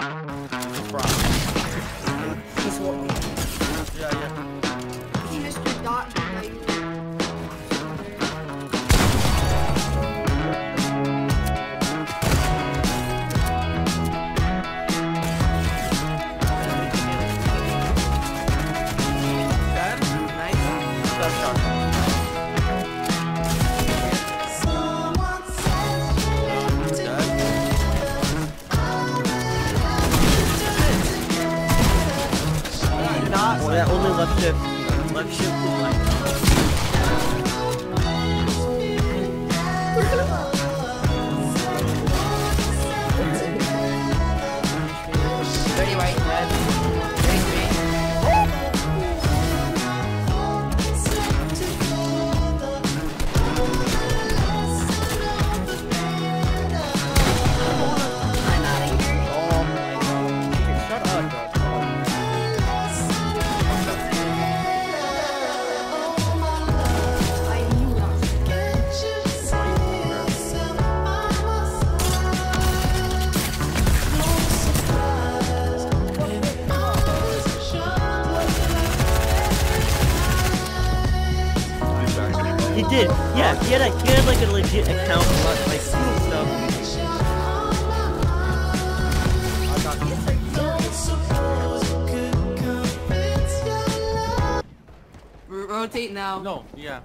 He's walking. Yeah. He missed the dot. Well, that only left shift. Left shift is like. Ready, right, red. Ready, green. Shut up, bro. He did, yeah. He had like a legit account, like stuff. Rotate now. No, yeah.